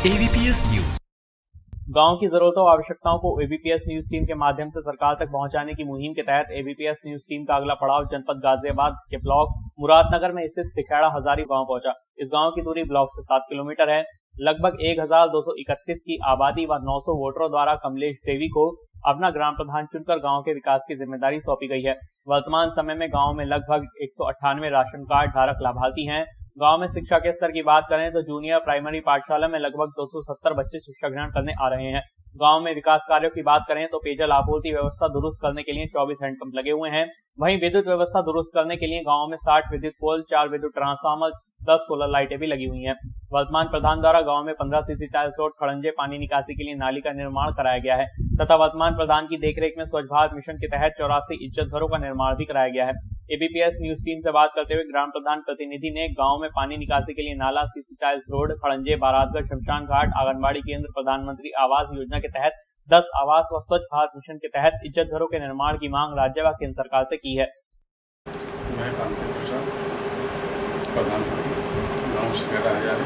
ABPS news. गांव की जरूरतों और आवश्यकताओं को एबीपीएस न्यूज टीम के माध्यम से सरकार तक पहुंचाने की मुहिम के तहत एबीपीएस न्यूज टीम का अगला पड़ाव जनपद गाजियाबाद के ब्लॉक मुरादनगर में स्थित सिखेड़ा हजारी गांव पहुंचा। इस गांव की दूरी ब्लॉक से 7 किलोमीटर है। लगभग 1231 की आबादी व 900 वोटरों द्वारा कमलेश देवी को अपना ग्राम प्रधान चुनकर गांव के विकास की जिम्मेदारी सौंपी गई है। वर्तमान समय में गांव में लगभग 198 राशन कार्ड धारक लाभार्थी हैं। गांव में शिक्षा के स्तर की बात करें तो जूनियर प्राइमरी पाठशाला में लगभग 270 बच्चे शिक्षा ग्रहण करने आ रहे हैं। गांव में विकास कार्यों की बात करें तो पेयजल आपूर्ति व्यवस्था दुरुस्त करने के लिए 24 हैंडपंप लगे हुए हैं। वहीं विद्युत व्यवस्था दुरुस्त करने के लिए गांव में 60 विद्युत पोल, 4 विद्युत ट्रांसफार्मर, 10 सोलर लाइटें भी लगी हुई हैं। वर्तमान प्रधान द्वारा गांव में 15 सीसी टाइल्स रोड, खड़ंजे, पानी निकासी के लिए नाली का निर्माण कराया गया है तथा वर्तमान प्रधान की देखरेख में स्वच्छ भारत मिशन के तहत 84 इज्जत घरों का निर्माण भी कराया गया है। एबीपीएस न्यूज टीम से बात करते हुए ग्राम प्रधान प्रतिनिधि ने गांव में पानी निकासी के लिए नाला, सीसी टाइल्स रोड, खड़ंजे, बारातगढ़, शमशान घाट, आंगनबाड़ी केंद्र, प्रधानमंत्री आवास योजना के तहत 10 आवास व स्वच्छ भारत मिशन के तहत इज्जत घरों के निर्माण की मांग राज्य व केंद्र सरकार से की है। मैं कांति प्रसाद, प्रधानमंत्री गाँव सिखेड़ा हजारी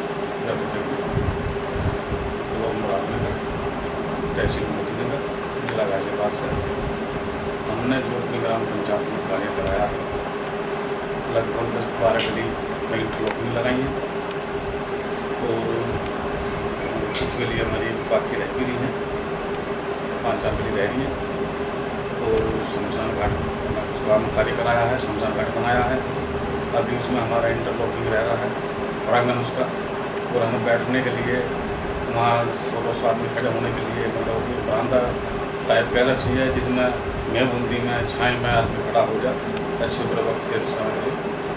मुरादनगर, तहसील मोतीनगर, जिला गाजियाबाद से हमने जो अपनी ग्राम पंचायत में कार्य कराया है, लगभग 10-12 गली में इंटरलॉकिंग लगाई है और कुछ गली हमारी बाकी रह भी रही हैं, 5-4 गली रह रही हैं और शमशान घाट में कुछ काम कार्य कराया है, शमशान घाट बनाया है। अभी उसमें हमारा इंटरलॉकिंग रह रहा है प्रांगण उसका, और हमें बैठने के लिए वहाँ 100-200 आदमी खड़े होने के लिए मतलब बरामदा टाइप का ऐसा चाहिए जिसमें मैं बूंदी में छाई में आदमी खड़ा हो जाए अच्छे बुरे वक्त के समय।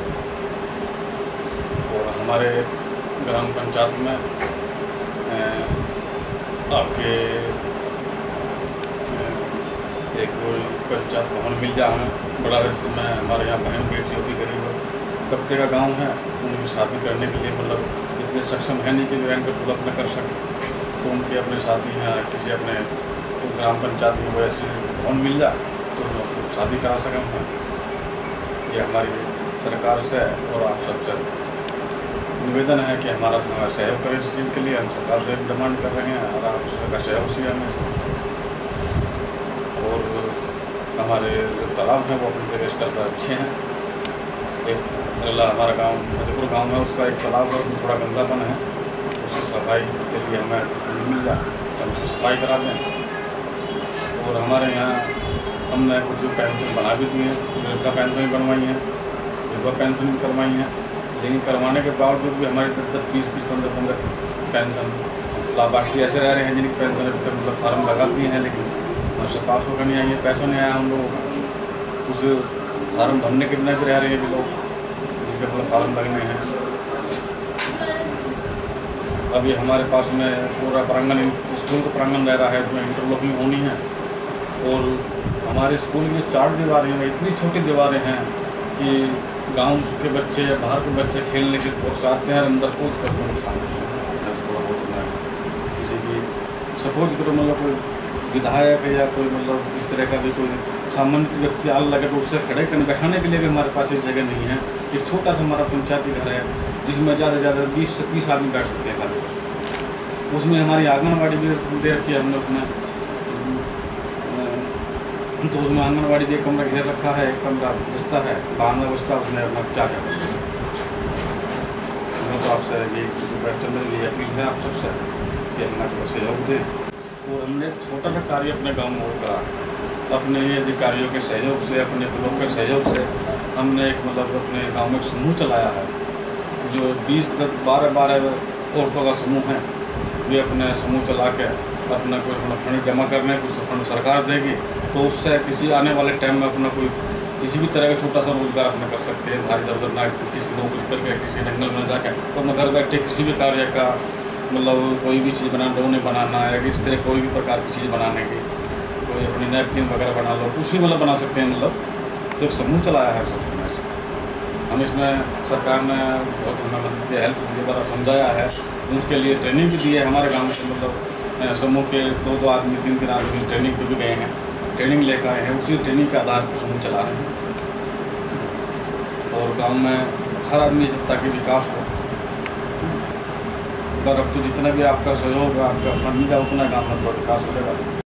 और हमारे ग्राम पंचायत में आपके एक पंचायत भवन मिल जाए हमें बड़ा, जिसमें हमारे यहाँ बहन बेटियों की गरीब तबके का गांव है, उनकी शादी करने के लिए मतलब इतने सक्षम है नहीं कि बैंक डेवलप न कर सके, तो उनकी अपने शादी हैं किसी अपने तो ग्राम पंचायत की वजह से भवन मिल जाए तो उसमें शादी करा सकें हम। ये हमारी सरकार से और आप सबसे निवेदन है कि हमारा सहयोग करें इस चीज़ के लिए। हम सरकार से डिमांड कर रहे हैं और आप सबका सहयोग से हमें। और हमारे जो तालाब हैं वो अपने जगह स्तर पर अच्छे हैं। एक अगला हमारा गांव फतेहपुर गांव है, उसका एक तालाब है, उसमें थोड़ा गंदापन है, उसकी सफाई के लिए हमें कुछ मिल जाए तो हम उसकी सफाई करा दें। और हमारे यहाँ हमने कुछ पेंशन बना भी दी है, वृद्धा पेंशन भी बनवाई है, विधवा पेंशन भी करवाई है, लेकिन करवाने के बावजूद भी हमारे 10-10, 20-20, 15-15 पेंशन लाभार्थी ऐसे रह रहे हैं जिनकी पेंशन अभी तक मतलब फार्म लगा दिए हैं लेकिन हमसे पास होकर नहीं आई है, पैसा नहीं आया हम लोगों का। उस फार्म भरने के बिना भी रह रहे हैं भी लोग जिसके मतलब फार्म लगने हैं। अभी हमारे पास में पूरा प्रांगण स्कूल का प्रांगण रह रहा है, इसमें इंटरलॉकिंग होनी है। और हमारे स्कूल में 4 दीवारें हैं, इतनी छोटी दीवारें हैं कि गांव के बच्चे या बाहर के बच्चे खेलने के तौर से आते हैं, अंदर कूद कर उसमें नुकसान थोड़ा बहुत किसी भी सपोज करो मतलब कोई विधायक या कोई मतलब इस तरह का भी कोई सामान्य व्यक्ति आल लगे तो उससे खड़े करने बैठाने के लिए भी हमारे पास एक जगह नहीं है। एक छोटा सा हमारा पंचायती घर है जिसमें ज़्यादा से ज़्यादा 20 से 30 आदमी बैठ सकते हैं खाली। उसमें हमारी आंगनबाड़ी भी दे रखी है हमने उसमें, तो उसमें आंगनबाड़ी के कमरा घेर रखा है, एक कमरा बचता है, 12 बचता उसमें अपना क्या क्या करते हैं। तो आपसे ये रिक्वेस्ट मेरी अपील है आप सबसे कि हमारे थोड़ा सहयोग दें। और हमने एक छोटा सा कार्य अपने गांव में करा, अपने ही अधिकारियों के सहयोग से, अपने ब्लॉक के सहयोग से हमने एक मतलब अपने गांव में एक समूह चलाया है जो 20-12 औरतों का समूह है। वे अपने समूह चला के अपना कोई अपना फंड जमा करने, कुछ फंड सरकार देगी तो उससे किसी आने वाले टाइम में अपना कोई किसी भी तरह का छोटा सा रोजगार अपना कर सकते हैं। भारी दर ना किसी नौकरी करके किसी जंगल में जाकर तो अपना घर बैठे किसी भी कार्य का मतलब कोई भी चीज़ बनाना, डोने बनाना या इस तरह कोई भी प्रकार की चीज़ बनाने की, कोई अपनी नैपकिन वगैरह बना लो, कुछ भी मतलब बना सकते हैं। मतलब तो एक समूह चलाया है सब हम इसमें सरकार ने बहुत हमें मदद की, हेल्प की, बड़ा समझाया है, उसके लिए ट्रेनिंग भी दी है। हमारे गाँव से मतलब समूह के 2-2 आदमी 3-3 आदमी ट्रेनिंग पर भी गए हैं, ट्रेनिंग लेकर आए हैं, उसी ट्रेनिंग के आधार पर समूह चला रहे हैं। और गाँव में हर आदमी ताकि विकास हो पर अब तो जितना भी आपका सहयोग आपका फंड मिला उतना काम मतलब विकास हो जाएगा।